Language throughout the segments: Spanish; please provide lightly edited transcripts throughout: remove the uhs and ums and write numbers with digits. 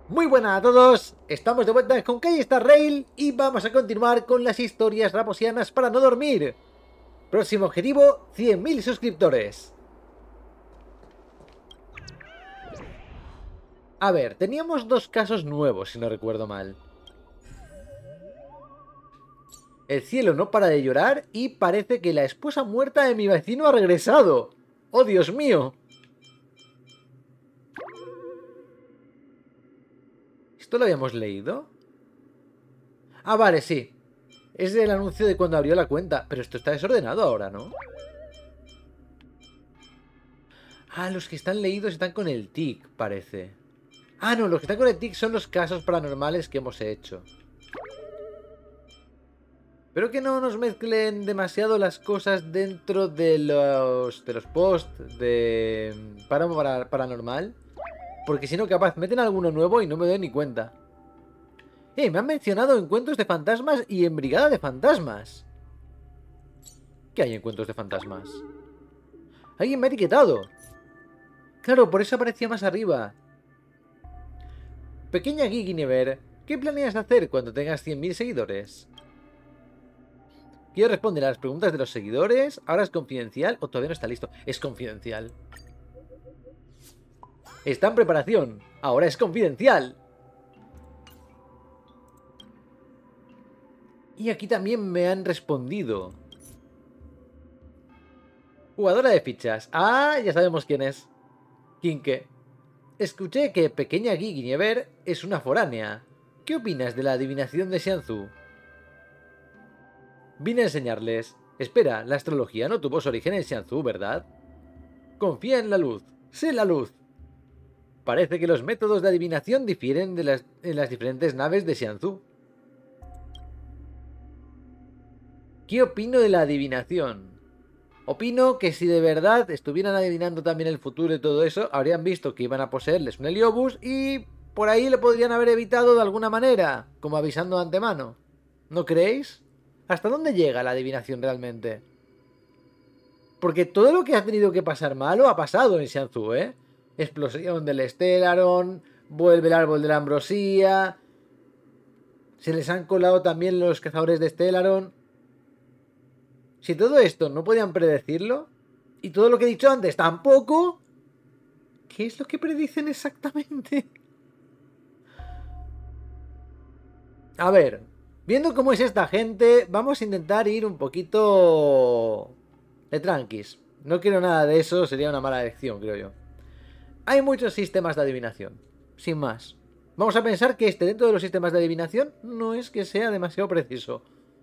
Muy buenas a todos, estamos de vuelta con Calle Star Rail y vamos a continuar con las historias raposianas para no dormir. Próximo objetivo, 100.000 suscriptores. A ver, teníamos dos casos nuevos, si no recuerdo mal. El cielo no para de llorar y parece que la esposa muerta de mi vecino ha regresado. ¡Oh, Dios mío! ¿Esto lo habíamos leído? Ah, vale, sí. Es el anuncio de cuando abrió la cuenta, pero esto está desordenado ahora, ¿no? Ah, los que están leídos están con el tic, parece. Ah, no, los que están con el tic son los casos paranormales que hemos hecho. Espero que no nos mezclen demasiado las cosas dentro de los posts de paranormal. Porque si no, capaz, meten alguno nuevo y no me doy ni cuenta. Me han mencionado encuentros de fantasmas y en brigada de fantasmas. ¿Qué hay encuentros de fantasmas? Alguien me ha etiquetado. Claro, por eso aparecía más arriba. Pequeña Guinever, ¿qué planeas hacer cuando tengas 100.000 seguidores? Quiero responder a las preguntas de los seguidores. ¿Ahora es confidencial o todavía no está listo? Es confidencial. Está en preparación. Ahora es confidencial. Y aquí también me han respondido. Jugadora de fichas. Ah, ya sabemos quién es. Kinke. Escuché que Pequeña Guinever es una foránea. ¿Qué opinas de la adivinación de Xianzhu? Vine a enseñarles. Espera, la astrología no tuvo su origen en Xianzhu, ¿verdad? Confía en la luz. Sé la luz. Parece que los métodos de adivinación difieren en las diferentes naves de Xianzhu. ¿Qué opino de la adivinación? Opino que si de verdad estuvieran adivinando también el futuro y todo eso, habrían visto que iban a poseerles un Heliobus y por ahí lo podrían haber evitado de alguna manera, como avisando de antemano. ¿No creéis? ¿Hasta dónde llega la adivinación realmente? Porque todo lo que ha tenido que pasar malo ha pasado en Xianzhu, ¿eh? Explosión del Stellaron, vuelve el árbol de la ambrosía, se les han colado también los cazadores de Stellaron. Si todo esto no podían predecirlo, y todo lo que he dicho antes tampoco, ¿qué es lo que predicen exactamente? A ver, viendo cómo es esta gente, vamos a intentar ir un poquito de tranquis. No quiero nada de eso, sería una mala elección, creo yo. Hay muchos sistemas de adivinación, sin más. Vamos a pensar que este dentro de los sistemas de adivinación no es que sea demasiado preciso.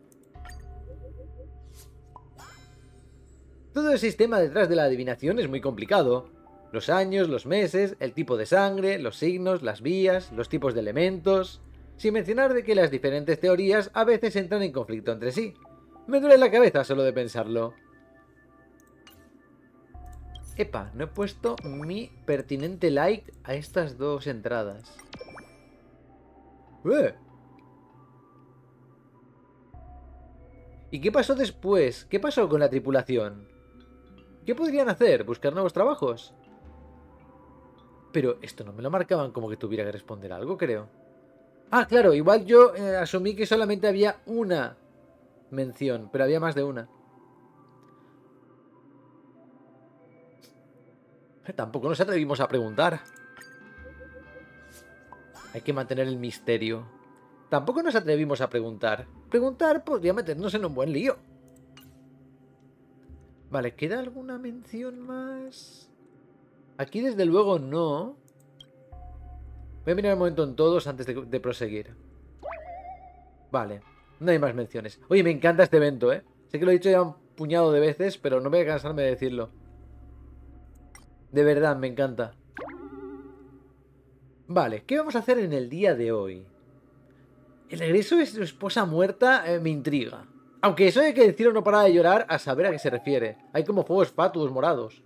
Todo el sistema detrás de la adivinación es muy complicado. Los años, los meses, el tipo de sangre, los signos, las vías, los tipos de elementos... Sin mencionar de que las diferentes teorías a veces entran en conflicto entre sí. Me duele la cabeza solo de pensarlo. Epa, no he puesto mi pertinente like a estas dos entradas. ¡Eh! ¿Y qué pasó después? ¿Qué pasó con la tripulación? ¿Qué podrían hacer? ¿Buscar nuevos trabajos? Pero esto no me lo marcaban como que tuviera que responder algo, creo. Ah, claro, igual yo asumí que solamente había una mención, pero había más de una. Tampoco nos atrevimos a preguntar. Hay que mantener el misterio. Tampoco nos atrevimos a preguntar. Preguntar podría meternos en un buen lío. Vale, ¿queda alguna mención más? Aquí desde luego no. Voy a mirar un momento en todos antes de proseguir. Vale, no hay más menciones. Oye, me encanta este evento, ¿eh? Sé que lo he dicho ya un puñado de veces, pero no voy a cansarme de decirlo. De verdad, me encanta. Vale, ¿qué vamos a hacer en el día de hoy? El regreso de su esposa muerta me intriga. Aunque eso de que el cielo no para de llorar, a saber a qué se refiere. Hay como fuegos fatuos morados.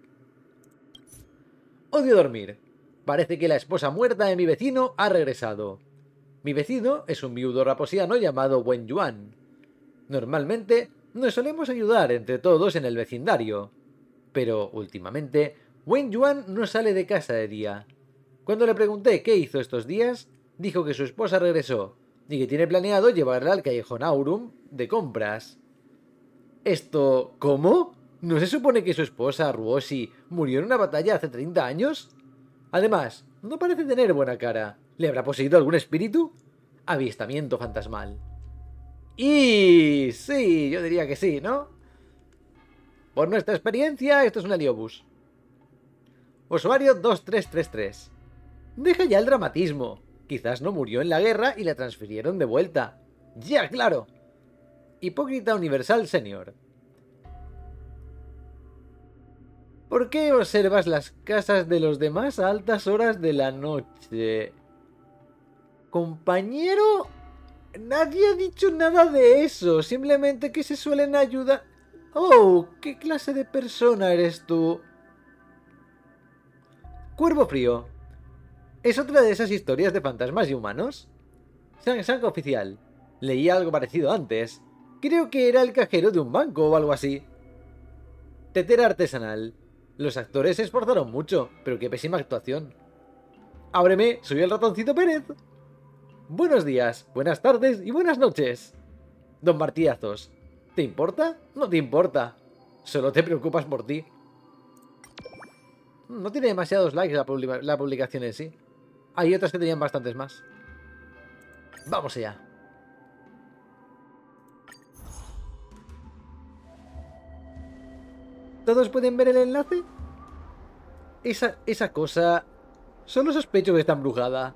Odio dormir. Parece que la esposa muerta de mi vecino ha regresado. Mi vecino es un viudo raposiano llamado Wen Yuan. Normalmente nos solemos ayudar entre todos en el vecindario. Pero últimamente, Wen Yuan no sale de casa de día. Cuando le pregunté qué hizo estos días, dijo que su esposa regresó y que tiene planeado llevarla al callejón Aurum de compras. ¿Esto cómo? ¿No se supone que su esposa, Ruoshi, murió en una batalla hace 30 años? Además, no parece tener buena cara. ¿Le habrá poseído algún espíritu? Avistamiento fantasmal. Y sí, yo diría que sí, ¿no? Por nuestra experiencia, esto es un heliobús. Usuario 2333. Deja ya el dramatismo. Quizás no murió en la guerra y la transfirieron de vuelta. ¡Ya, claro! Hipócrita Universal Senior. ¿Por qué observas las casas de los demás a altas horas de la noche? Compañero, nadie ha dicho nada de eso. Simplemente que se suelen ayudar... Oh, ¿qué clase de persona eres tú? Cuervo Frío. ¿Es otra de esas historias de fantasmas y humanos? Sang oficial. Leí algo parecido antes. Creo que era el cajero de un banco o algo así. Tetera artesanal. Los actores se esforzaron mucho, pero qué pésima actuación. Ábreme, soy el ratoncito Pérez. Buenos días, buenas tardes y buenas noches. Don Martillazos. ¿Te importa? No te importa. Solo te preocupas por ti. No tiene demasiados likes la publicación en sí. Hay otras que tenían bastantes más. Vamos allá. ¿Todos pueden ver el enlace? Esa cosa... Solo sospecho que está embrujada.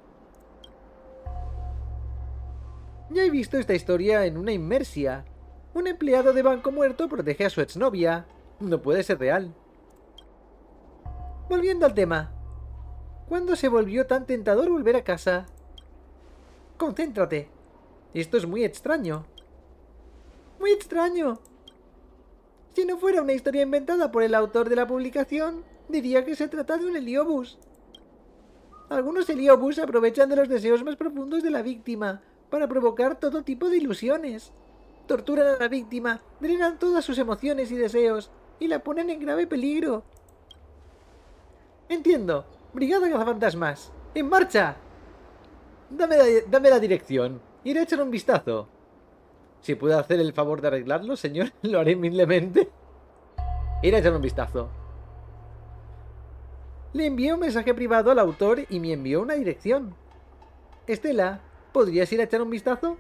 Ya he visto esta historia en una inmersia. Un empleado de banco muerto protege a su exnovia. No puede ser real. Volviendo al tema. ¿Cuándo se volvió tan tentador volver a casa? Concéntrate. Esto es muy extraño. ¡Muy extraño! Si no fuera una historia inventada por el autor de la publicación, diría que se trata de un heliobús. Algunos heliobús se aprovechan de los deseos más profundos de la víctima para provocar todo tipo de ilusiones. Torturan a la víctima, drenan todas sus emociones y deseos y la ponen en grave peligro. Entiendo. Brigada Cazafantasmas. ¡En marcha! Dame la dirección. Iré a echar un vistazo. Si puedo hacer el favor de arreglarlo, señor, lo haré humildemente. Iré a echar un vistazo. Le envié un mensaje privado al autor y me envió una dirección. Estela, ¿podrías ir a echar un vistazo?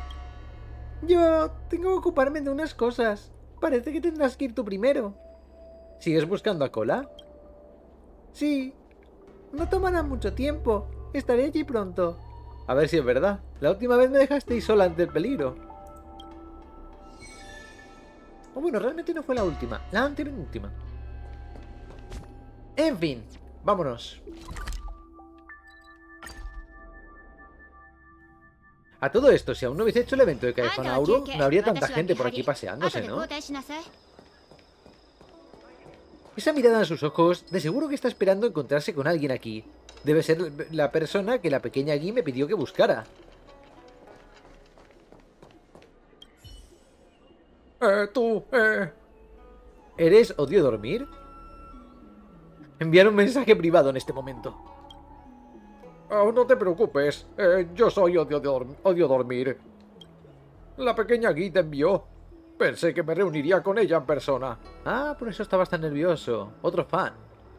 Yo tengo que ocuparme de unas cosas. Parece que tendrás que ir tú primero. ¿Sigues buscando a Cola? Sí. No tomará mucho tiempo. Estaré allí pronto. A ver si es verdad. La última vez me dejasteis sola ante el peligro. O bueno, realmente no fue la última. La antepenúltima. En fin. Vámonos. A todo esto, si aún no habéis hecho el evento de Callejón Aurum, no habría tanta gente por aquí paseándose, ¿no? Esa mirada en sus ojos, de seguro que está esperando encontrarse con alguien aquí. Debe ser la persona que la pequeña Guy me pidió que buscara. ¿Eres Odio Dormir? Enviar un mensaje privado en este momento. Oh, no te preocupes, yo soy Odio Dormir. La pequeña Guy te envió. Pensé que me reuniría con ella en persona. Ah, por eso estabas tan nervioso. Otro fan.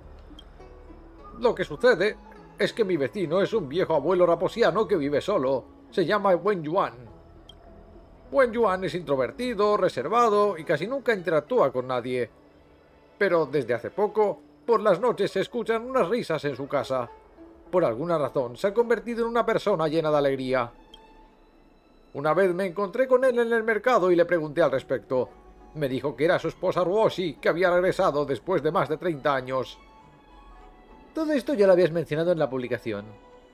Lo que sucede es que mi vecino es un viejo abuelo raposiano que vive solo. Se llama Wen Yuan. Wen Yuan es introvertido, reservado y casi nunca interactúa con nadie. Pero desde hace poco, por las noches se escuchan unas risas en su casa. Por alguna razón, se ha convertido en una persona llena de alegría. Una vez me encontré con él en el mercado y le pregunté al respecto. Me dijo que era su esposa Ruoshi, que había regresado después de más de 30 años. Todo esto ya lo habías mencionado en la publicación.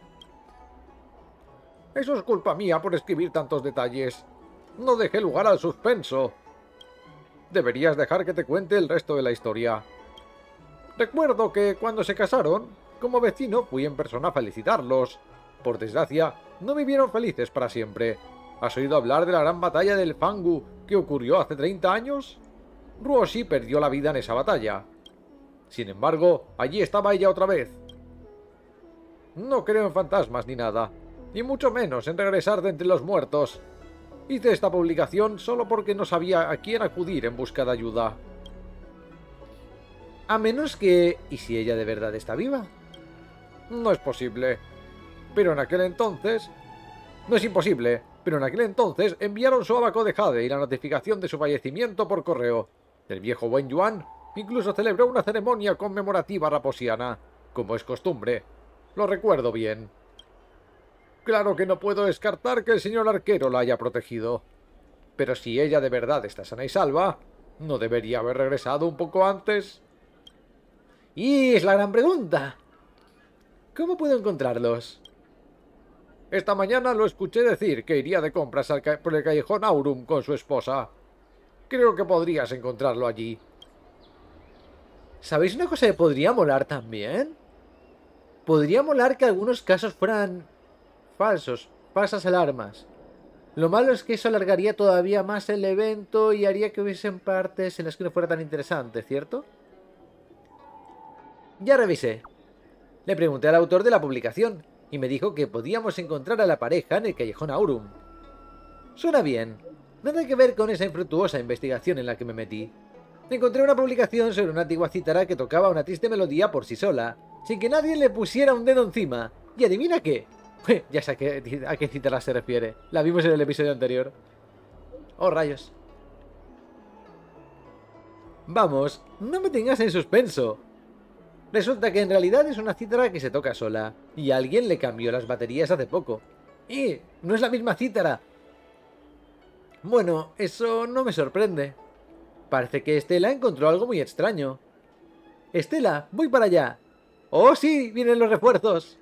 Eso es culpa mía por escribir tantos detalles. No dejé lugar al suspenso. Deberías dejar que te cuente el resto de la historia. Recuerdo que cuando se casaron, como vecino fui en persona a felicitarlos. Por desgracia, no vivieron felices para siempre. ¿Has oído hablar de la gran batalla del Fangu que ocurrió hace 30 años? Ruoshi perdió la vida en esa batalla. Sin embargo, allí estaba ella otra vez. No creo en fantasmas ni nada, y mucho menos en regresar de entre los muertos. Hice esta publicación solo porque no sabía a quién acudir en busca de ayuda. A menos que... ¿Y si ella de verdad está viva? No es posible. Pero en aquel entonces... No es imposible, pero en aquel entonces enviaron su abaco de jade y la notificación de su fallecimiento por correo. El viejo Wen Yuan incluso celebró una ceremonia conmemorativa raposiana, como es costumbre. Lo recuerdo bien. Claro que no puedo descartar que el señor arquero la haya protegido. Pero si ella de verdad está sana y salva, ¿no debería haber regresado un poco antes? Y es la gran pregunta. ¿Cómo puedo encontrarlos? Esta mañana lo escuché decir que iría de compras por el callejón Aurum con su esposa. Creo que podrías encontrarlo allí. ¿Sabéis una cosa que podría molar también? Podría molar que algunos casos fueran falsas alarmas. Lo malo es que eso alargaría todavía más el evento y haría que hubiesen partes en las que no fuera tan interesante, ¿cierto? Ya revisé. Le pregunté al autor de la publicación y me dijo que podíamos encontrar a la pareja en el callejón Aurum. Suena bien. Nada que ver con esa infructuosa investigación en la que me metí. Encontré una publicación sobre una antigua cítara que tocaba una triste melodía por sí sola, sin que nadie le pusiera un dedo encima. ¿Y adivina qué? Ya sé a qué cítara se refiere. La vimos en el episodio anterior. Oh, rayos. Vamos, no me tengas en suspenso. Resulta que en realidad es una cítara que se toca sola, y alguien le cambió las baterías hace poco. ¡Y! ¡No es la misma cítara! Bueno, eso no me sorprende. Parece que Estela encontró algo muy extraño. Estela, voy para allá. ¡Oh, sí! ¡Vienen los refuerzos!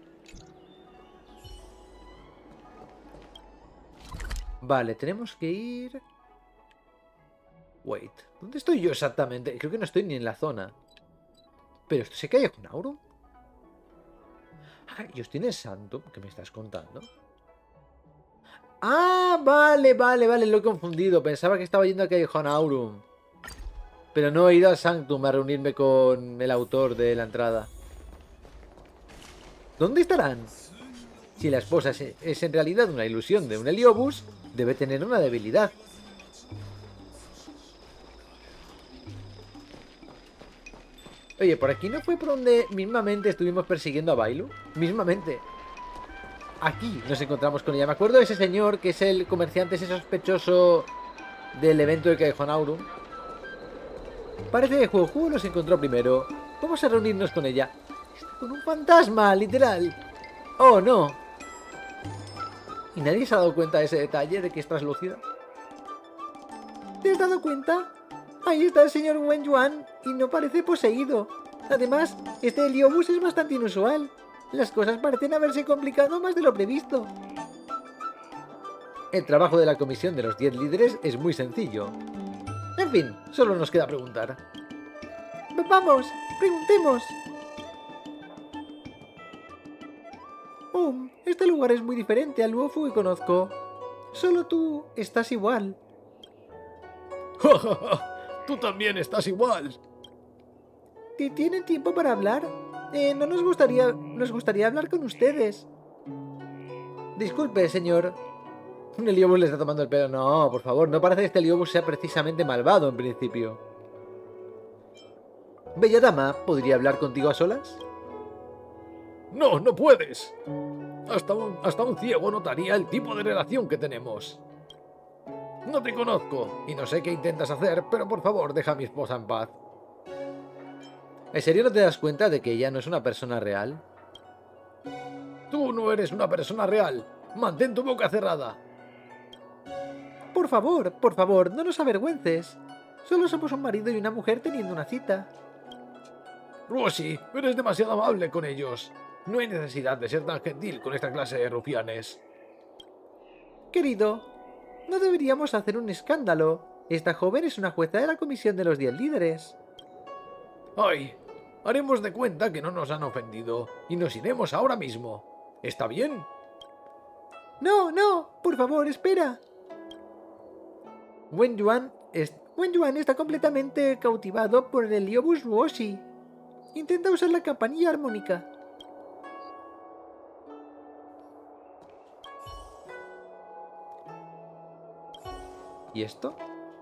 Vale, tenemos que ir... Wait, ¿dónde estoy yo exactamente? Creo que no estoy ni en la zona. ¿Pero esto se cae con Aurum? Ah, yo estoy en el Santo. ¿Qué me estás contando? Ah, vale, lo he confundido. Pensaba que estaba yendo a Callejón Aurum. Pero no he ido al Sanctum a reunirme con el autor de la entrada. ¿Dónde estarán? Si la esposa es en realidad una ilusión de un Heliobus, debe tener una debilidad. Oye, ¿por aquí no fue por donde mismamente estuvimos persiguiendo a Bailu? Mismamente. Aquí nos encontramos con ella. Me acuerdo de ese señor que es el comerciante, ese sospechoso del evento de Callejón Aurum. Parece que Juju nos encontró primero. Vamos a reunirnos con ella. Está con un fantasma, literal. Oh, no. ¿Y nadie se ha dado cuenta de ese detalle de que es translúcida? ¿Te has dado cuenta? Ahí está el señor Wen Yuan y no parece poseído. Además, este Heliobus es bastante inusual. Las cosas parecen haberse complicado más de lo previsto. El trabajo de la comisión de los 10 líderes es muy sencillo. En fin, solo nos queda preguntar. ¡Vamos! ¡Preguntemos! Este lugar es muy diferente al Luofu que conozco. Solo tú estás igual. Tú también estás igual. ¿Tienen tiempo para hablar? No nos gustaría hablar con ustedes. Disculpe, señor. Un Heliobus le está tomando el pelo. No, por favor, no parece que este Heliobus sea precisamente malvado en principio. Bella dama, ¿podría hablar contigo a solas? No, no puedes. Hasta un ciego notaría el tipo de relación que tenemos. No te conozco y no sé qué intentas hacer, pero por favor, deja a mi esposa en paz. ¿En serio no te das cuenta de que ella no es una persona real? Tú no eres una persona real. Mantén tu boca cerrada. Por favor, no nos avergüences. Solo somos un marido y una mujer teniendo una cita. Ruoshi, eres demasiado amable con ellos. No hay necesidad de ser tan gentil con esta clase de rufianes. Querido, no deberíamos hacer un escándalo. Esta joven es una jueza de la comisión de los 10 líderes. ¡Ay! Haremos de cuenta que no nos han ofendido y nos iremos ahora mismo. ¿Está bien? No, por favor, espera. Wen Yuan está completamente cautivado por el Heliobus Ruoshi. Intenta usar la campanilla armónica. ¿Y esto?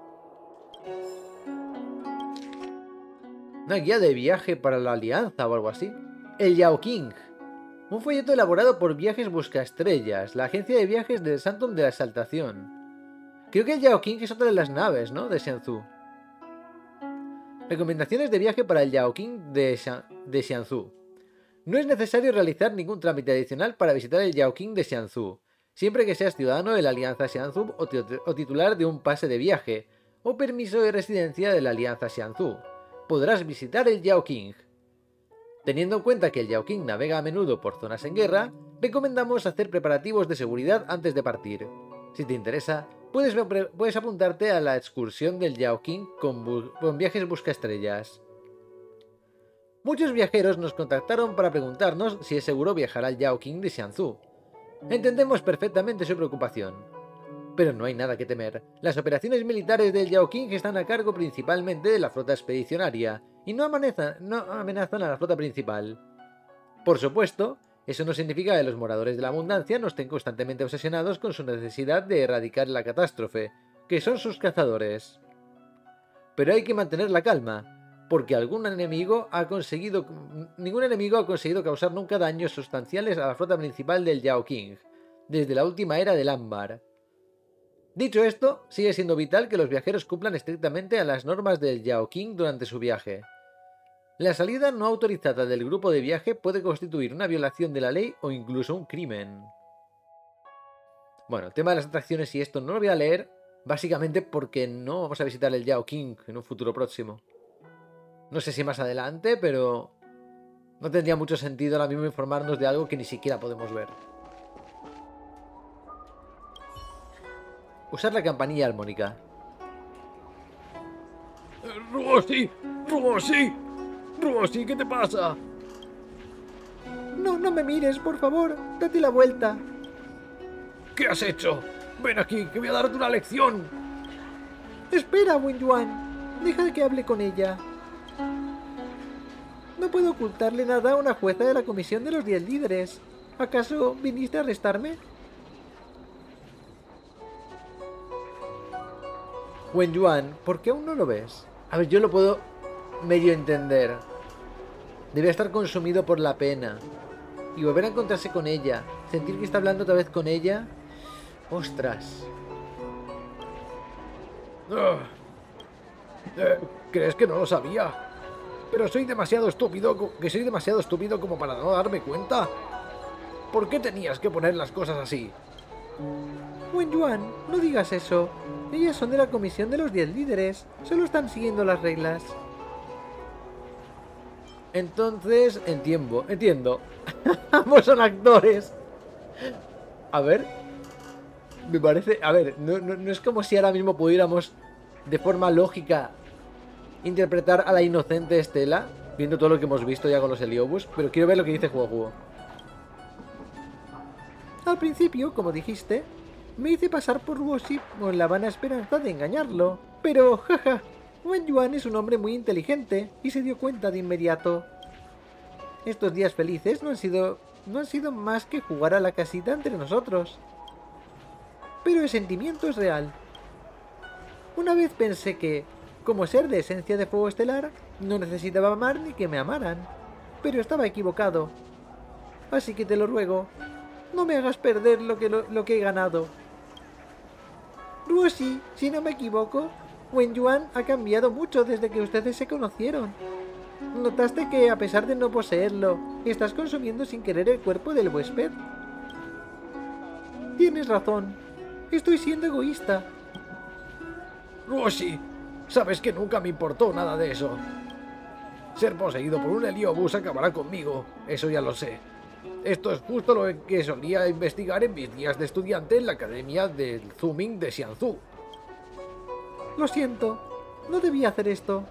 Una guía de viaje para la Alianza o algo así. El Yao King. Un folleto elaborado por Viajes Buscaestrellas, la agencia de viajes del Santum de la Exaltación. Creo que el Yao King es otra de las naves, ¿no? De Xianzhou. Recomendaciones de viaje para el Yao King de Xianzhou. No es necesario realizar ningún trámite adicional para visitar el Yao King de Xianzhou, siempre que seas ciudadano de la Alianza Xianzhou o titular de un pase de viaje o permiso de residencia de la Alianza Xianzhou. Podrás visitar el Yao King. Teniendo en cuenta que el Yao King navega a menudo por zonas en guerra, recomendamos hacer preparativos de seguridad antes de partir. Si te interesa, puedes apuntarte a la excursión del Yao King con Viajes Buscaestrellas. Muchos viajeros nos contactaron para preguntarnos si es seguro viajar al Yao King de Xianzhou. Entendemos perfectamente su preocupación. Pero no hay nada que temer. Las operaciones militares del Yao King están a cargo principalmente de la flota expedicionaria y no amenazan a la flota principal. Por supuesto, eso no significa que los moradores de la abundancia no estén constantemente obsesionados con su necesidad de erradicar la catástrofe, que son sus cazadores. Pero hay que mantener la calma, porque ningún enemigo ha conseguido causar nunca daños sustanciales a la flota principal del Yao King, desde la última era del Ámbar. Dicho esto, sigue siendo vital que los viajeros cumplan estrictamente a las normas del Yao King durante su viaje. La salida no autorizada del grupo de viaje puede constituir una violación de la ley o incluso un crimen. Bueno, el tema de las atracciones y esto no lo voy a leer, básicamente porque no vamos a visitar el Yao King en un futuro próximo. No sé si más adelante, pero no tendría mucho sentido ahora mismo informarnos de algo que ni siquiera podemos ver. Usar la campanilla armónica. ¡Rosy! ¡Rosy! ¡Rosy! ¿Qué te pasa? No, no me mires, por favor. Date la vuelta. ¿Qué has hecho? Ven aquí, que voy a darte una lección. Espera, Wenyuan. Deja que hable con ella. No puedo ocultarle nada a una jueza de la Comisión de los 10 Líderes. ¿Acaso viniste a arrestarme? Wenyuan, ¿por qué aún no lo ves? A ver, yo lo puedo medio entender. Debe estar consumido por la pena. Y volver a encontrarse con ella. Sentir que está hablando otra vez con ella. ¡Ostras! ¿Crees que no lo sabía? Pero soy demasiado estúpido como para no darme cuenta. ¿Por qué tenías que poner las cosas así? Wenyuan, no digas eso. Ellas son de la Comisión de los 10 Líderes. Solo están siguiendo las reglas. Entonces, entiendo. Ambos son actores. A ver. Me parece... A ver, no es como si ahora mismo pudiéramos, de forma lógica, interpretar a la inocente Estela, viendo todo lo que hemos visto ya con los Heliobus, pero quiero ver lo que dice Huohuo. Al principio, como dijiste, me hice pasar por Rosy con la vana esperanza de engañarlo. Pero, jaja, Wenyuan es un hombre muy inteligente y se dio cuenta de inmediato. Estos días felices no han sido más que jugar a la casita entre nosotros. Pero el sentimiento es real. Una vez pensé que, como ser de esencia de fuego estelar, no necesitaba amar ni que me amaran. Pero estaba equivocado. Así que te lo ruego, no me hagas perder lo que he ganado. Rosy, si no me equivoco, Wenyuan ha cambiado mucho desde que ustedes se conocieron. ¿Notaste que, a pesar de no poseerlo, estás consumiendo sin querer el cuerpo del huésped? Tienes razón. Estoy siendo egoísta. Rosy, sabes que nunca me importó nada de eso. Ser poseído por un Heliobus acabará conmigo, eso ya lo sé. Esto es justo lo que solía investigar en mis días de estudiante en la Academia del Zooming de Xianzhou. Lo siento, no debía hacer esto.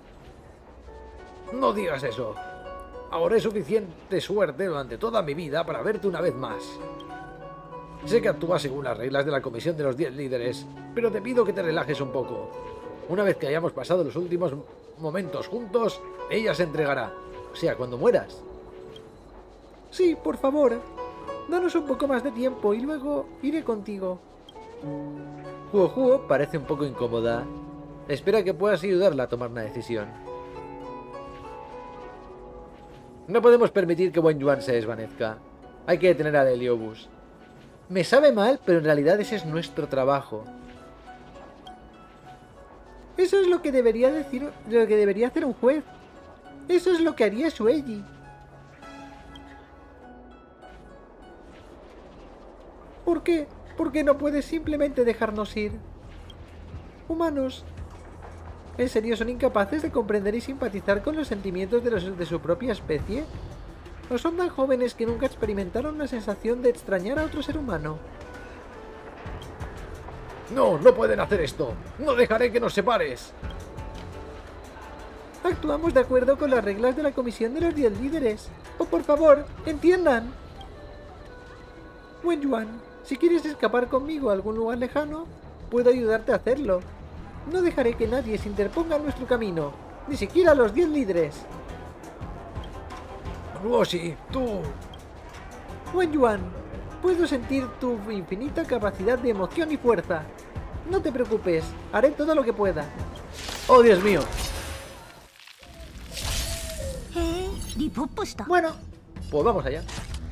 No digas eso. Ahorré suficiente suerte durante toda mi vida para verte una vez más. Sé que actúas según las reglas de la Comisión de los 10 Líderes, pero te pido que te relajes un poco. Una vez que hayamos pasado los últimos momentos juntos, ella se entregará. O sea, cuando mueras. Sí, por favor. Danos un poco más de tiempo y luego iré contigo. Huo Huo parece un poco incómoda. Espera que puedas ayudarla a tomar una decisión. No podemos permitir que Wen Yuan se desvanezca. Hay que detener al Heliobus. Me sabe mal, pero en realidad ese es nuestro trabajo. Eso es lo que debería hacer un juez. Eso es lo que haría Shueiji. ¿Por qué? ¿Por qué no puedes simplemente dejarnos ir? Humanos, ¿en serio son incapaces de comprender y simpatizar con los sentimientos de su propia especie? ¿O son tan jóvenes que nunca experimentaron la sensación de extrañar a otro ser humano? No, no pueden hacer esto. No dejaré que nos separes. Actuamos de acuerdo con las reglas de la Comisión de los 10 Líderes. ¡Oh, por favor, entiendan! Wen Yuan, si quieres escapar conmigo a algún lugar lejano, puedo ayudarte a hacerlo. No dejaré que nadie se interponga en nuestro camino, ni siquiera los 10 líderes. Ruoshi, tú... Wen Yuan, puedo sentir tu infinita capacidad de emoción y fuerza. No te preocupes, haré todo lo que pueda. ¡Oh, Dios mío! Bueno, pues vamos allá.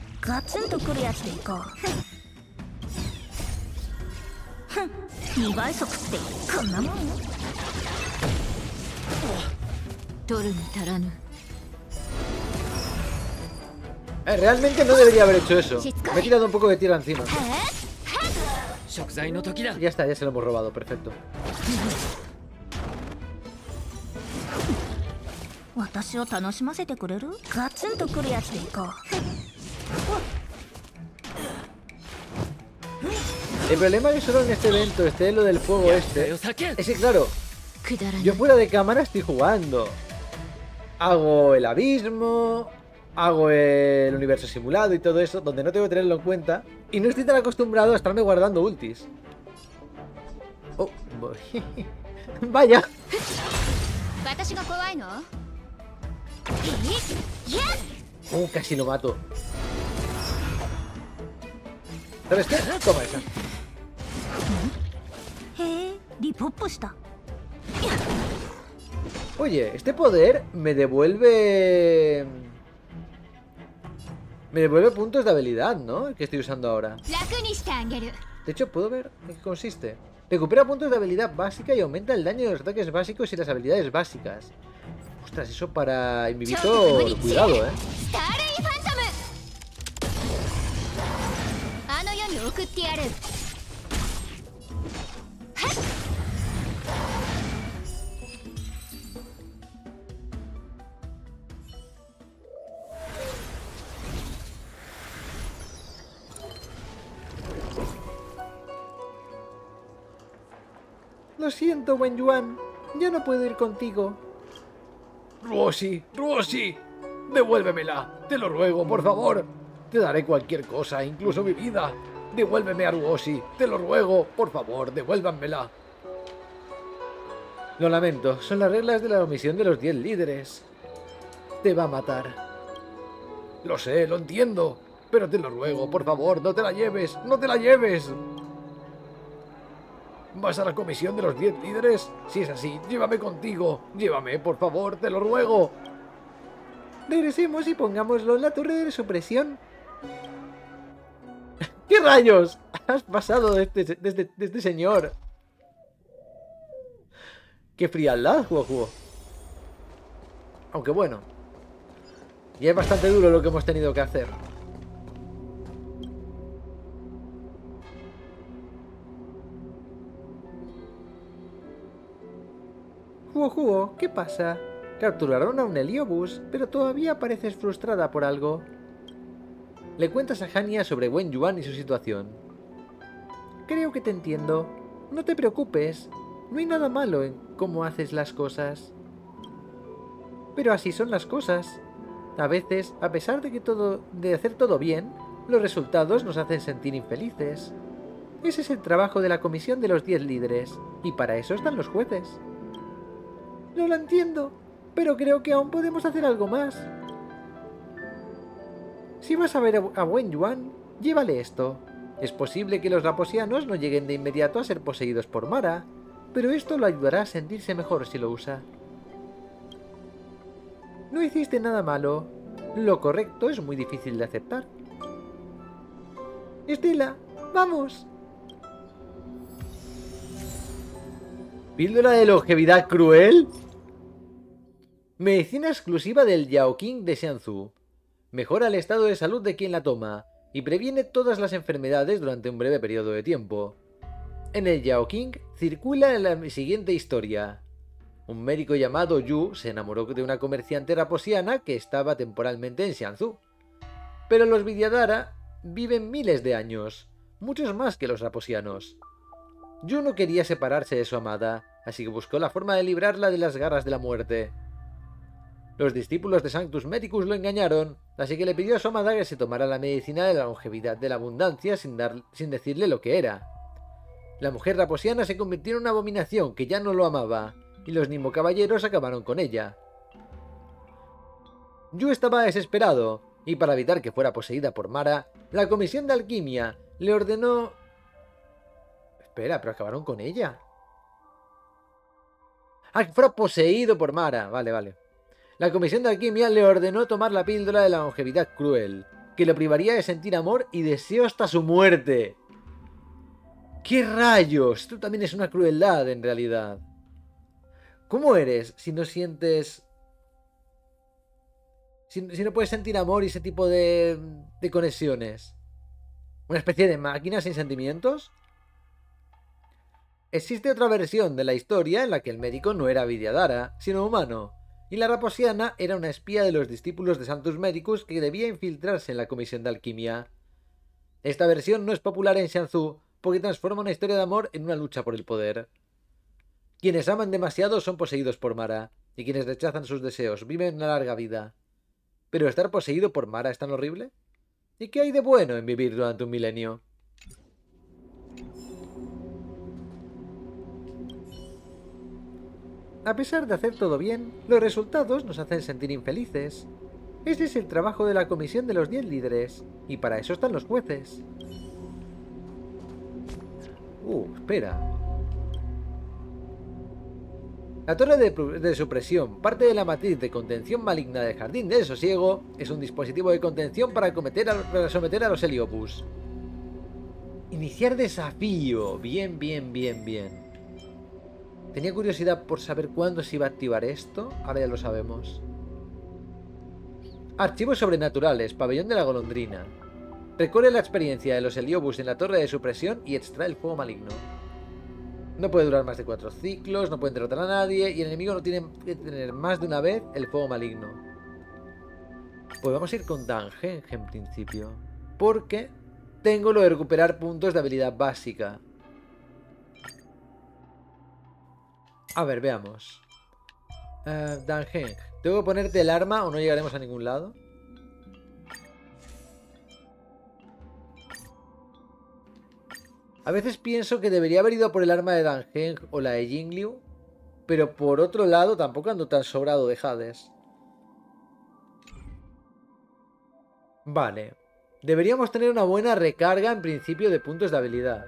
Realmente no debería haber hecho eso. Me he tirado un poco de tierra encima. Ya está, ya se lo hemos robado, perfecto. El problema es que solo en este evento esté lo del fuego este. Es que claro, yo fuera de cámara estoy jugando. Hago el abismo, hago el universo simulado y todo eso, donde no tengo que tenerlo en cuenta. Y no estoy tan acostumbrado a estarme guardando ultis. Oh, vaya. Casi lo mato. ¿Sabes qué? Toma esa. Oye, este poder me devuelve... Me devuelve puntos de habilidad, ¿no? El que estoy usando ahora. De hecho, ¿puedo ver en qué consiste? Recupera puntos de habilidad básica y aumenta el daño de los ataques básicos y las habilidades básicas. Ostras, eso para inhibitor. Cuidado, ¿eh? Lo siento, Wen Yuan. Ya no puedo ir contigo. Ruoshi, Ruoshi, devuélvemela. Te lo ruego, por favor. Te daré cualquier cosa, incluso mi vida. Devuélveme a Ruoshi. Te lo ruego, por favor, devuélvanmela. Lo lamento, son las reglas de la omisión de los 10 líderes. Te va a matar. Lo sé, lo entiendo. Pero te lo ruego, por favor, no te la lleves. ¡No te la lleves! ¿Vas a la comisión de los 10 líderes? Si es así, llévame contigo. Llévame, por favor, te lo ruego. Regresemos y pongámoslo en la torre de supresión. ¿Qué rayos has pasado de este señor? Qué frialdad, juego. Aunque bueno, ya es bastante duro lo que hemos tenido que hacer. Juego, ¿qué pasa? Capturaron a un Heliobus, pero todavía pareces frustrada por algo. Le cuentas a Hania sobre Wen Yuan y su situación. Creo que te entiendo. No te preocupes. No hay nada malo en cómo haces las cosas. Pero así son las cosas. A veces, a pesar de hacer todo bien, los resultados nos hacen sentir infelices. Ese es el trabajo de la comisión de los 10 líderes, y para eso están los jueces. No lo entiendo, pero creo que aún podemos hacer algo más. Si vas a ver a Wen Yuan, llévale esto. Es posible que los raposianos no lleguen de inmediato a ser poseídos por Mara, pero esto lo ayudará a sentirse mejor si lo usa. No hiciste nada malo. Lo correcto es muy difícil de aceptar. Estela, vamos. ¿Píldora de longevidad cruel? Medicina exclusiva del Yaoqing de Xianzhu. Mejora el estado de salud de quien la toma y previene todas las enfermedades durante un breve periodo de tiempo. En el Yaoqing circula la siguiente historia. Un médico llamado Yu se enamoró de una comerciante raposiana que estaba temporalmente en Xianzhu. Pero los Vidyadhara viven miles de años, muchos más que los raposianos. Yu no quería separarse de su amada, así que buscó la forma de librarla de las garras de la muerte. Los discípulos de Sanctus Medicus lo engañaron, así que le pidió a su amada que se tomara la medicina de la longevidad de la abundancia sin decirle lo que era. La mujer raposiana se convirtió en una abominación que ya no lo amaba, y los Nimbo caballeros acabaron con ella. Yu estaba desesperado, y para evitar que fuera poseída por Mara, la Comisión de Alquimia le ordenó... Espera, pero acabaron con ella. Ah, que fuera poseído por Mara. Vale. La Comisión de Alquimia le ordenó tomar la píldora de la longevidad cruel, que lo privaría de sentir amor y deseo hasta su muerte. ¡Qué rayos! Esto también es una crueldad, en realidad. ¿Cómo eres si no sientes... Si no puedes sentir amor y ese tipo de conexiones? ¿Una especie de máquina sin sentimientos? Existe otra versión de la historia en la que el médico no era Vidyadhara, sino humano, y la raposiana era una espía de los discípulos de Sanctus Medicus que debía infiltrarse en la Comisión de Alquimia. Esta versión no es popular en Xianzhu porque transforma una historia de amor en una lucha por el poder. Quienes aman demasiado son poseídos por Mara, y quienes rechazan sus deseos viven una larga vida. ¿Pero estar poseído por Mara es tan horrible? ¿Y qué hay de bueno en vivir durante un milenio? A pesar de hacer todo bien, los resultados nos hacen sentir infelices. Ese es el trabajo de la comisión de los 10 líderes, y para eso están los jueces. Espera. La torre de supresión, parte de la matriz de contención maligna del Jardín del Sosiego, es un dispositivo de contención para someter a los Heliopus. Iniciar desafío. Bien. Tenía curiosidad por saber cuándo se iba a activar esto. Ahora ya lo sabemos. Archivos sobrenaturales. Pabellón de la golondrina. Recorre la experiencia de los Heliobus en la torre de supresión y extrae el fuego maligno. No puede durar más de 4 ciclos, no pueden derrotar a nadie y el enemigo no tiene que tener más de una vez el fuego maligno. Pues vamos a ir con Dange en principio. Porque tengo lo de recuperar puntos de habilidad básica. A ver, veamos. Dange, ¿tengo que ponerte el arma o no llegaremos a ningún lado? A veces pienso que debería haber ido a por el arma de Dange o la de Jingliu, pero por otro lado tampoco ando tan sobrado de Hades. Vale. Deberíamos tener una buena recarga en principio de puntos de habilidad.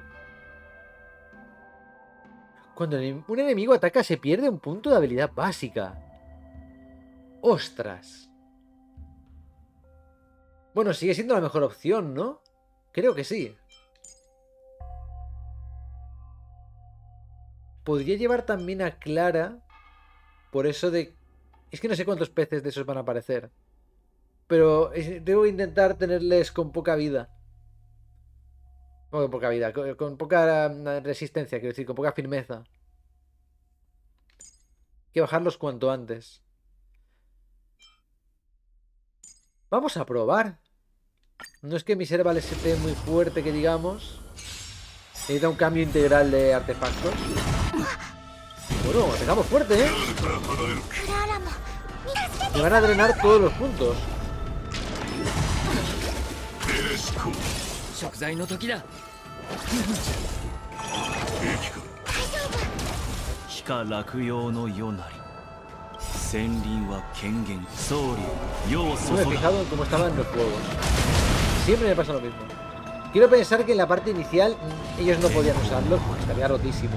Cuando un enemigo ataca se pierde un punto de habilidad básica. ¡Ostras! Bueno, sigue siendo la mejor opción, ¿no? Creo que sí. Podría llevar también a Clara. Por eso de... Es que no sé cuántos peces de esos van a aparecer. Pero debo intentar tenerles con poca vida. No, con poca vida, con poca resistencia, quiero decir, con poca firmeza. Hay que bajarlos cuanto antes. Vamos a probar. No es que mi Serval esté muy fuerte, que digamos. Necesita un cambio integral de artefactos. Bueno, atacamos fuerte, ¿eh? Me van a drenar todos los puntos. No me he fijado en cómo estaban los juegos. Siempre me pasa lo mismo. Quiero pensar que en la parte inicial ellos no podían usarlo porque estaría rotísimo.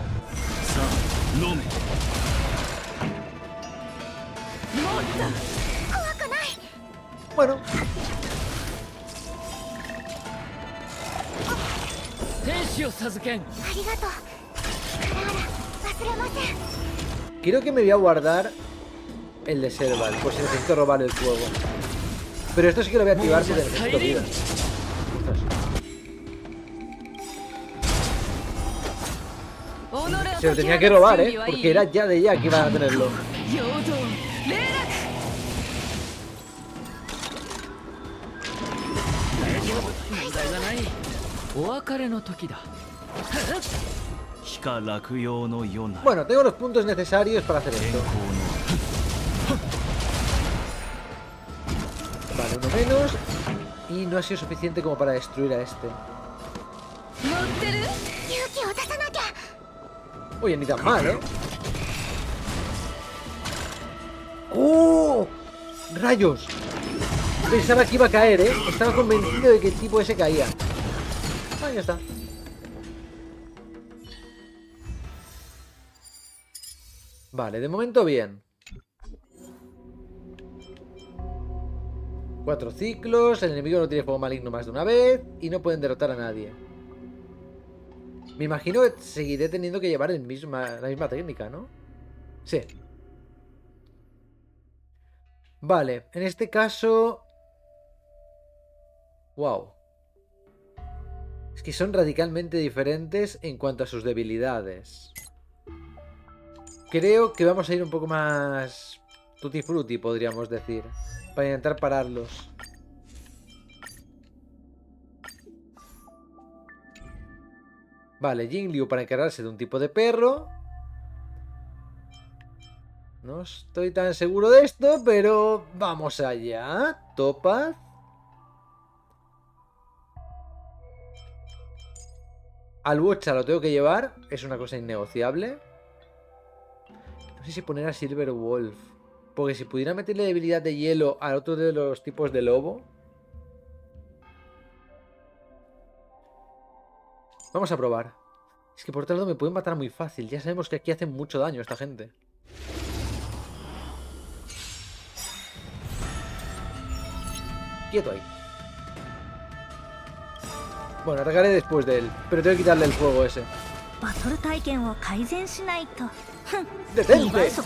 Bueno. Creo que me voy a guardar el de Serval, por si necesito robar el fuego. Pero esto sí que lo voy a activar porque necesito vida. Se lo tenía que robar, porque era ya de ya que iban a tenerlo. Bueno, tengo los puntos necesarios para hacer esto. Vale, uno menos. Y no ha sido suficiente como para destruir a este. Oye, ni tan mal, ¿eh? ¡Oh! ¡Rayos! Pensaba que iba a caer, ¿eh? Estaba convencido de que el tipo ese caía. Ah, ya está. Vale, de momento bien. 4 ciclos, el enemigo no tiene fuego maligno más de una vez y no pueden derrotar a nadie. Me imagino que seguiré teniendo que llevar la misma técnica, ¿no? Sí. Vale, en este caso... Wow. Es que son radicalmente diferentes en cuanto a sus debilidades. Creo que vamos a ir un poco más tutti frutti, podríamos decir, para intentar pararlos. Vale, Jingliu para encargarse de un tipo de perro. No estoy tan seguro de esto, pero vamos allá. Topaz. Al Bocha lo tengo que llevar, es una cosa innegociable. No sé si poner a Silver Wolf, porque si pudiera meterle debilidad de hielo al otro de los tipos de lobo. Vamos a probar. Es que por otro lado me pueden matar muy fácil. Ya sabemos que aquí hacen mucho daño esta gente. Quieto ahí. Bueno, atacaré después de él, pero tengo que quitarle el fuego ese. ¡Detente! Pues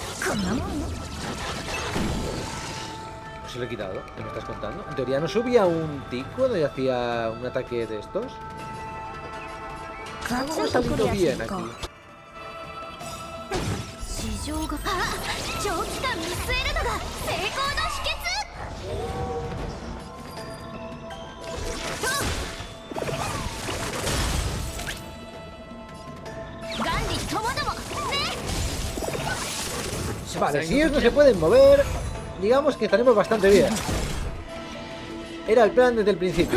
se lo he quitado, ¿qué me estás contando? En teoría no subía un tic cuando yo hacía un ataque de estos. Algo ha salido bien aquí. Vale, si ellos no se pueden mover, digamos que estaremos bastante bien. Era el plan desde el principio.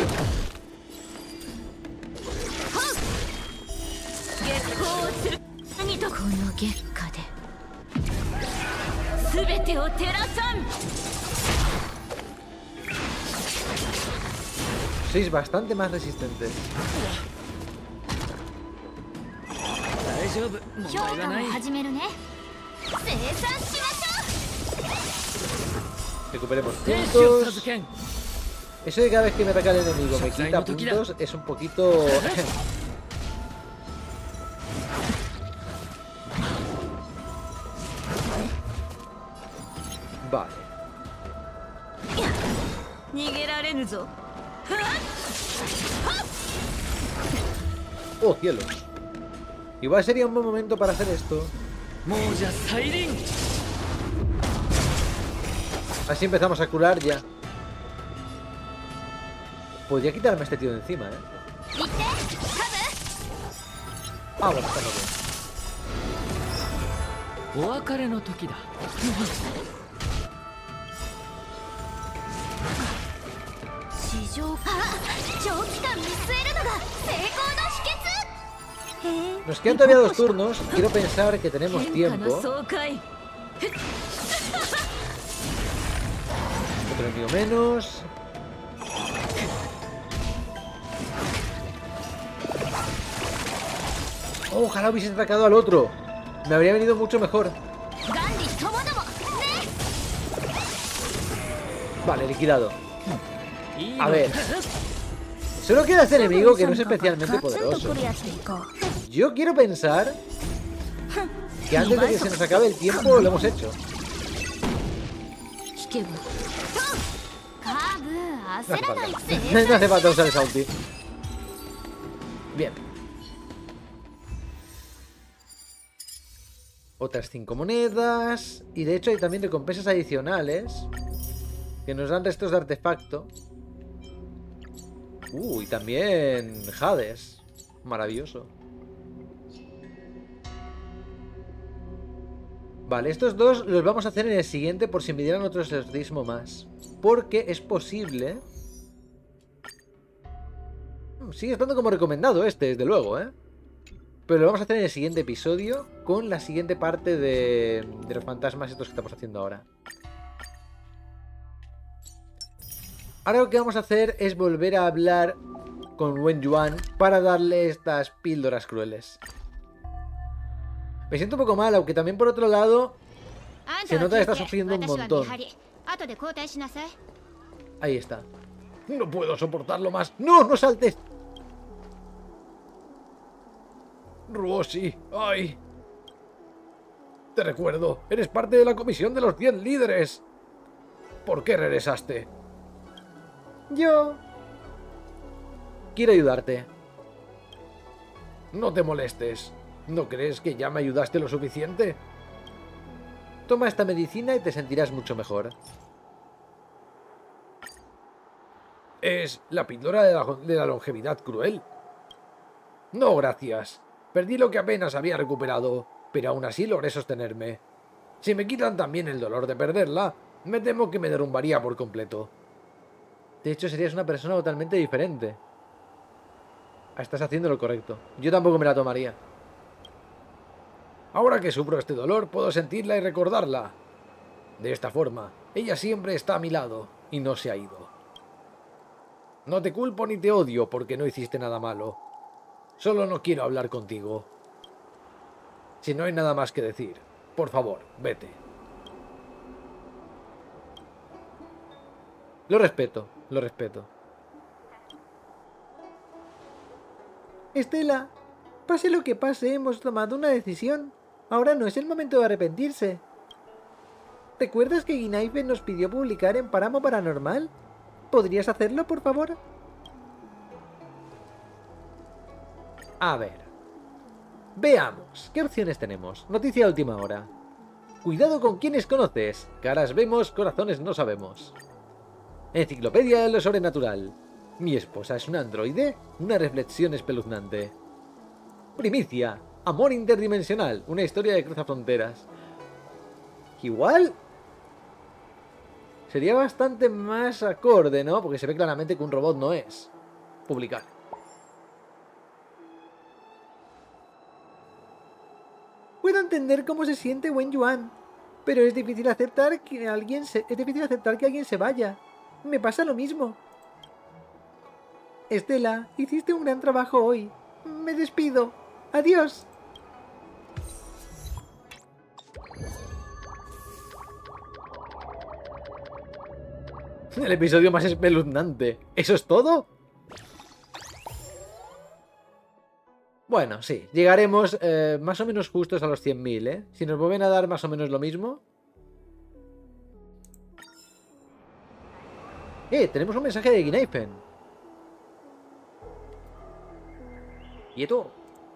Sois bastante más resistentes. Recuperemos puntos. Eso de cada vez que me ataca el enemigo me quita puntos es un poquito... Vale. Oh, cielos. Igual sería un buen momento para hacer esto. Así empezamos a curar ya. Podría quitarme a este tío de encima, Ah, bueno, está bien. Nos quedan todavía 2 turnos. Quiero pensar que tenemos tiempo. Otro enemigo menos. Ojalá hubiese atacado al otro. Me habría venido mucho mejor. Vale, liquidado. A ver. Solo queda este enemigo que no es especialmente poderoso. Yo quiero pensar que antes de que se nos acabe el tiempo lo hemos hecho. No hace falta. No hace falta usar esa ulti. Bien. Otras 5 monedas. Y de hecho hay también recompensas adicionales que nos dan restos de artefacto. Y también Hades. Maravilloso. Vale, estos dos los vamos a hacer en el siguiente por si me dieran otro exorcismo más. Porque es posible... Sigue estando como recomendado este, desde luego, ¿eh? Pero lo vamos a hacer en el siguiente episodio con la siguiente parte de los fantasmas estos que estamos haciendo ahora. Ahora lo que vamos a hacer es volver a hablar con Wen Yuan para darle estas píldoras crueles. Me siento un poco mal, aunque también por otro lado se nota que está sufriendo un montón. Ahí está. No puedo soportarlo más. ¡No! ¡No saltes! Ruoshi, ¡ay! Te recuerdo, eres parte de la comisión de los 10 líderes. ¿Por qué regresaste? Yo... quiero ayudarte. No te molestes. ¿No crees que ya me ayudaste lo suficiente? Toma esta medicina y te sentirás mucho mejor. Es la píldora de la longevidad cruel. No, gracias. Perdí lo que apenas había recuperado, pero aún así logré sostenerme. Si me quitan también el dolor de perderla, me temo que me derrumbaría por completo. De hecho, serías una persona totalmente diferente. Estás haciendo lo correcto. Yo tampoco me la tomaría. Ahora que sufro este dolor, puedo sentirla y recordarla. De esta forma, ella siempre está a mi lado y no se ha ido. No te culpo ni te odio porque no hiciste nada malo. Solo no quiero hablar contigo. Si no hay nada más que decir, por favor, vete. Lo respeto, lo respeto. Estela, pase lo que pase, hemos tomado una decisión. Ahora no es el momento de arrepentirse. ¿Recuerdas que Ginaife nos pidió publicar en Páramo Paranormal? ¿Podrías hacerlo, por favor? A ver. Veamos, ¿qué opciones tenemos? Noticia a última hora. Cuidado con quienes conoces. Caras vemos, corazones no sabemos. Enciclopedia de lo sobrenatural. Mi esposa es un androide, una reflexión espeluznante. Primicia. Amor interdimensional, una historia de cruzafronteras. Igual sería bastante más acorde, ¿no? Porque se ve claramente que un robot no es. Publicar. Puedo entender cómo se siente Wen Yuan, pero es difícil aceptar que alguien se vaya. Me pasa lo mismo. Estela, hiciste un gran trabajo hoy. Me despido. Adiós. El episodio más espeluznante. ¿Eso es todo? Bueno, sí. Llegaremos más o menos justos a los 100.000, ¿eh? Si nos vuelven a dar más o menos lo mismo. Tenemos un mensaje de Ginaifen. ¿Quieto?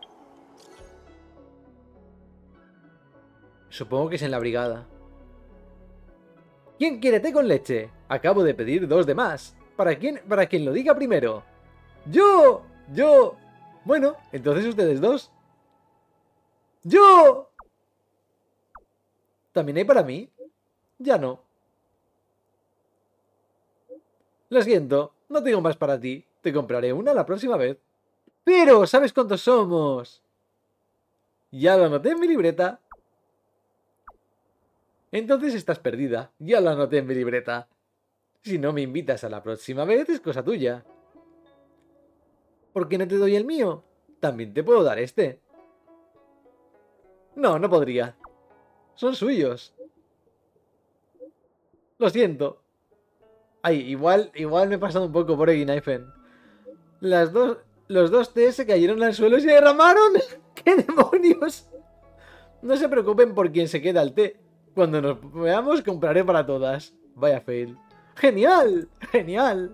Supongo que es en la brigada. ¿Quién quiere té con leche? Acabo de pedir 2 de más. ¿Para quien lo diga primero? ¡Yo! ¡Yo! Bueno, entonces ustedes 2. ¡Yo! ¿También hay para mí? Ya no. Lo siento, no tengo más para ti. Te compraré una la próxima vez. Pero, ¿sabes cuántos somos? Ya lo anoté en mi libreta. Entonces estás perdida. Ya lo anoté en mi libreta. Si no me invitas a la próxima vez, es cosa tuya. ¿Por qué no te doy el mío? También te puedo dar este. No, no podría. Son suyos. Lo siento. Ay, igual me he pasado un poco por Knifen. Los dos té se cayeron al suelo y se derramaron. ¡Qué demonios! No se preocupen por quién se queda el té. Cuando nos veamos compraré para todas. Vaya fail. ¡Genial! ¡Genial!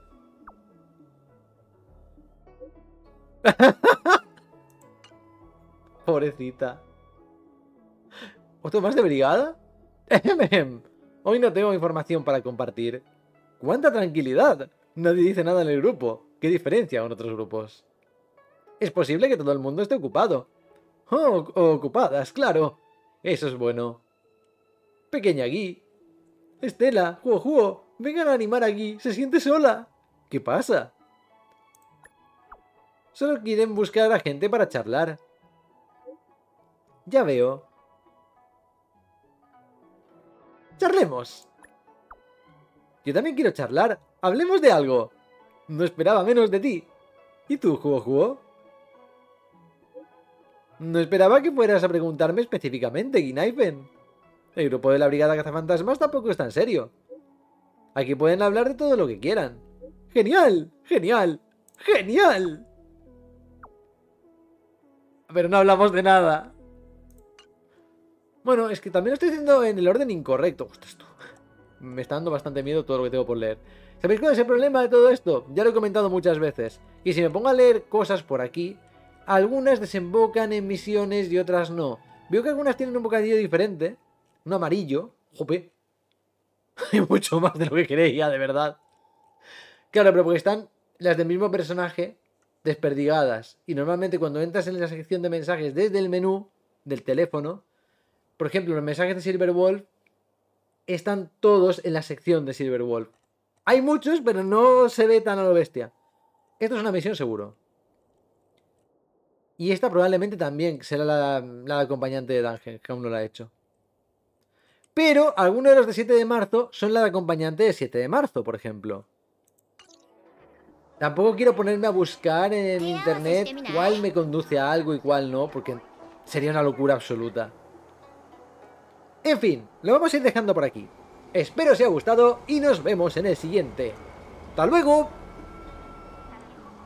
Pobrecita. ¿Otro más de brigada? Hoy no tengo información para compartir. ¡Cuánta tranquilidad! Nadie dice nada en el grupo. ¿Qué diferencia con otros grupos? Es posible que todo el mundo esté ocupado. Oh, ocupadas, claro. Eso es bueno. Pequeña Gui. Estela, Juo, vengan a animar a Gui. Se siente sola. ¿Qué pasa? Solo quieren buscar a gente para charlar. Ya veo. ¡Charlemos! Yo también quiero charlar. Hablemos de algo. No esperaba menos de ti. ¿Y tú, Juo? No esperaba que fueras a preguntarme específicamente, Knifen. El grupo de la Brigada Cazafantasmas tampoco está en serio. Aquí pueden hablar de todo lo que quieran. ¡Genial! ¡Genial! ¡Genial! Pero no hablamos de nada. Bueno, es que también lo estoy haciendo en el orden incorrecto. Ostras, tú. Me está dando bastante miedo todo lo que tengo por leer. ¿Sabéis cuál es el problema de todo esto? Ya lo he comentado muchas veces. Y si me pongo a leer cosas por aquí, algunas desembocan en misiones y otras no. Veo que algunas tienen un bocadillo diferente. Un amarillo. Jope. Hay mucho más de lo que creía, de verdad. Claro, pero porque están las del mismo personaje desperdigadas. Y normalmente cuando entras en la sección de mensajes desde el menú del teléfono, por ejemplo, los mensajes de Silverwolf están todos en la sección de Silverwolf. Hay muchos, pero no se ve tan a lo bestia. Esto es una misión seguro. Y esta probablemente también será la acompañante de Dungeon, que aún no la he hecho. Pero algunos de los de 7 de marzo son la de acompañante de 7 de marzo, por ejemplo. Tampoco quiero ponerme a buscar en internet cuál me conduce a algo y cuál no, porque sería una locura absoluta. En fin, lo vamos a ir dejando por aquí. Espero os haya gustado y nos vemos en el siguiente. ¡Hasta luego!